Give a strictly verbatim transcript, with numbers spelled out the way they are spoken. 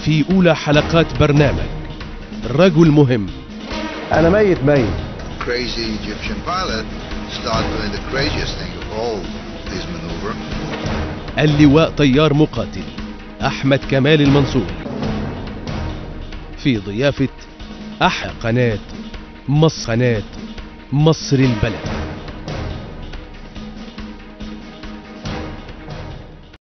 في أولى حلقات برنامج رجل مهم. أنا ميت ميت. Crazy Egyptian pilot started doing the craziest thing of all his maneuver. اللواء طيار مقاتل أحمد كمال المنصور في ضيافة أحلى قناة مصر، قناة مصر البلد.